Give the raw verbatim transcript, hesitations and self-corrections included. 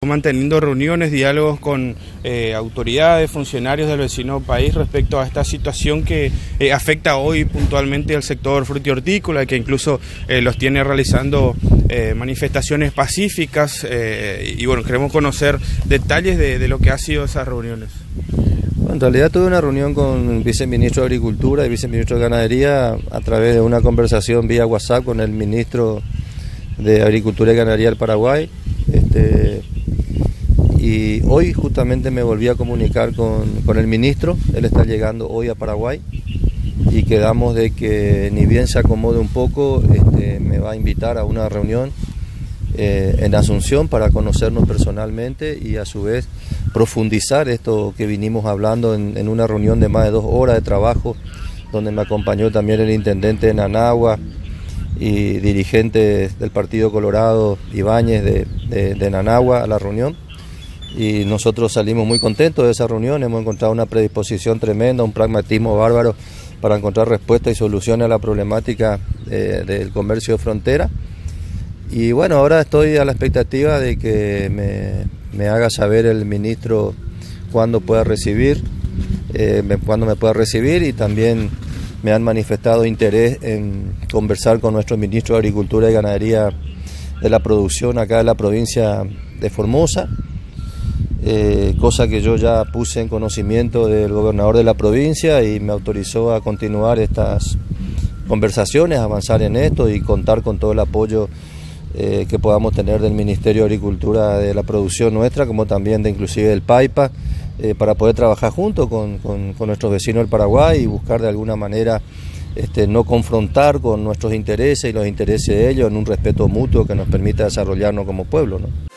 manteniendo reuniones, diálogos con eh, autoridades, funcionarios del vecino país respecto a esta situación que eh, afecta hoy puntualmente al sector frutihortícola, que incluso eh, los tiene realizando eh, manifestaciones pacíficas eh, y bueno, queremos conocer detalles de, de lo que ha sido esas reuniones. En realidad tuve una reunión con el viceministro de Agricultura y viceministro de Ganadería a través de una conversación vía WhatsApp con el ministro de Agricultura y Ganadería del Paraguay. Este, y hoy justamente me volví a comunicar con, con el ministro, él está llegando hoy a Paraguay y quedamos de que ni bien se acomode un poco, este, me va a invitar a una reunión eh, en Asunción para conocernos personalmente y a su vez profundizar esto que vinimos hablando en, en una reunión de más de dos horas de trabajo, donde me acompañó también el intendente de Nanagua y dirigentes del Partido Colorado, Ibáñez de, de, de Nanagua, a la reunión. Y nosotros salimos muy contentos de esa reunión, hemos encontrado una predisposición tremenda, un pragmatismo bárbaro para encontrar respuestas y soluciones a la problemática eh, del comercio de frontera. Y bueno, ahora estoy a la expectativa de que me, me haga saber el ministro cuándo pueda recibir, eh, me, cuándo me pueda recibir, y también me han manifestado interés en conversar con nuestro ministro de Agricultura y Ganadería de la producción acá de la provincia de Formosa, eh, cosa que yo ya puse en conocimiento del gobernador de la provincia y me autorizó a continuar estas conversaciones, avanzar en esto y contar con todo el apoyo Eh, que podamos tener del Ministerio de Agricultura de la producción nuestra, como también de inclusive del PAIPA, eh, para poder trabajar junto con, con, con nuestros vecinos del Paraguay y buscar de alguna manera este, no confrontar con nuestros intereses y los intereses de ellos en un respeto mutuo que nos permita desarrollarnos como pueblo, ¿no?